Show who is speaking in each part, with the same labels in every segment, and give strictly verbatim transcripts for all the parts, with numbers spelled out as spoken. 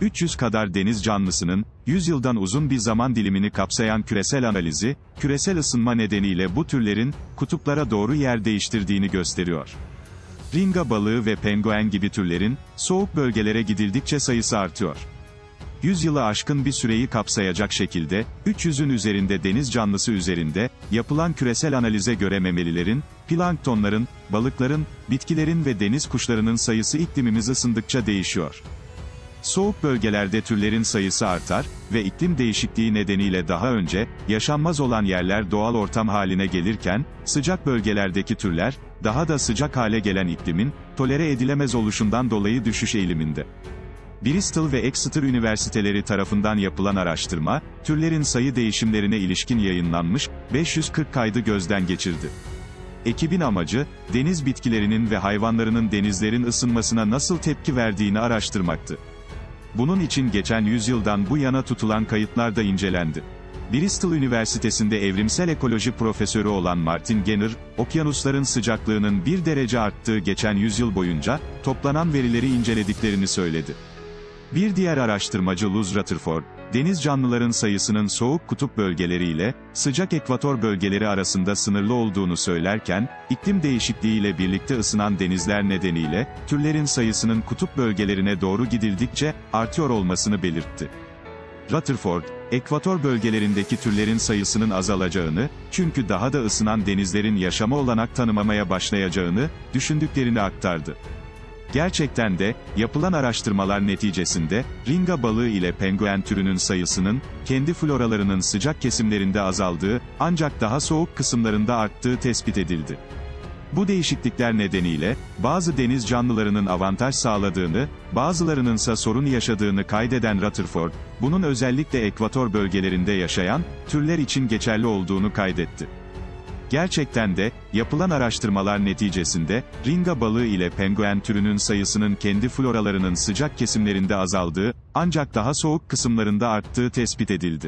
Speaker 1: üç yüz kadar deniz canlısının, yüz yıldan uzun bir zaman dilimini kapsayan küresel analizi, küresel ısınma nedeniyle bu türlerin, kutuplara doğru yer değiştirdiğini gösteriyor. Ringa balığı ve penguen gibi türlerin, soğuk bölgelere gidildikçe sayısı artıyor. yüz yılı aşkın bir süreyi kapsayacak şekilde, üç yüzün üzerinde deniz canlısı üzerinde, yapılan küresel analize göre memelilerin, planktonların, balıkların, bitkilerin ve deniz kuşlarının sayısı iklimimiz ısındıkça değişiyor. Soğuk bölgelerde türlerin sayısı artar ve iklim değişikliği nedeniyle daha önce, yaşanmaz olan yerler doğal ortam haline gelirken, sıcak bölgelerdeki türler, daha da sıcak hale gelen iklimin, tolere edilemez oluşundan dolayı düşüş eğiliminde. Bristol ve Exeter Üniversiteleri tarafından yapılan araştırma, türlerin sayı değişimlerine ilişkin yayınlanmış, beş yüz kırk kaydı gözden geçirdi. Ekibin amacı, deniz bitkilerinin ve hayvanlarının denizlerin ısınmasına nasıl tepki verdiğini araştırmaktı. Bunun için geçen yüzyıldan bu yana tutulan kayıtlar da incelendi. Bristol Üniversitesi'nde evrimsel ekoloji profesörü olan Martin Genner, okyanusların sıcaklığının bir derece arttığı geçen yüzyıl boyunca, toplanan verileri incelediklerini söyledi. Bir diğer araştırmacı Luz Rutherford, deniz canlıların sayısının soğuk kutup bölgeleriyle, sıcak ekvator bölgeleri arasında sınırlı olduğunu söylerken, iklim değişikliğiyle birlikte ısınan denizler nedeniyle, türlerin sayısının kutup bölgelerine doğru gidildikçe, artıyor olmasını belirtti. Rutherford, ekvator bölgelerindeki türlerin sayısının azalacağını, çünkü daha da ısınan denizlerin yaşama olanak tanımamaya başlayacağını, düşündüklerini aktardı. Gerçekten de, yapılan araştırmalar neticesinde, ringa balığı ile penguen türünün sayısının, kendi floralarının sıcak kesimlerinde azaldığı, ancak daha soğuk kısımlarında arttığı tespit edildi. Bu değişiklikler nedeniyle, bazı deniz canlılarının avantaj sağladığını, bazılarınınsa sorun yaşadığını kaydeden Rutherford, bunun özellikle ekvator bölgelerinde yaşayan, türler için geçerli olduğunu kaydetti. Gerçekten de, yapılan araştırmalar neticesinde, ringa balığı ile penguen türünün sayısının kendi floralarının sıcak kesimlerinde azaldığı, ancak daha soğuk kısımlarında arttığı tespit edildi.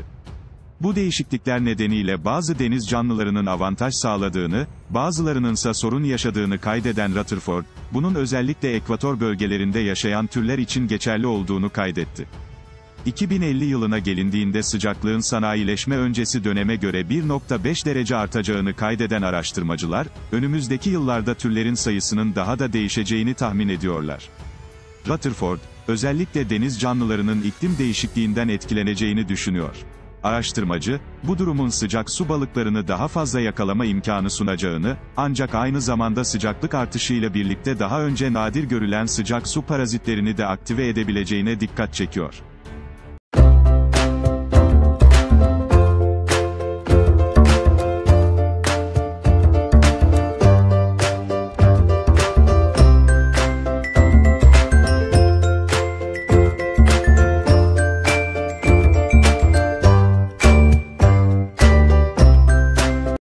Speaker 1: Bu değişiklikler nedeniyle bazı deniz canlılarının avantaj sağladığını, bazılarınınsa sorun yaşadığını kaydeden Rutherford, bunun özellikle ekvator bölgelerinde yaşayan türler için geçerli olduğunu kaydetti. iki bin elli yılına gelindiğinde sıcaklığın sanayileşme öncesi döneme göre bir nokta beş derece artacağını kaydeden araştırmacılar, önümüzdeki yıllarda türlerin sayısının daha da değişeceğini tahmin ediyorlar. Rutherford, özellikle deniz canlılarının iklim değişikliğinden etkileneceğini düşünüyor. Araştırmacı, bu durumun sıcak su balıklarını daha fazla yakalama imkanı sunacağını, ancak aynı zamanda sıcaklık artışıyla birlikte daha önce nadir görülen sıcak su parazitlerini de aktive edebileceğine dikkat çekiyor.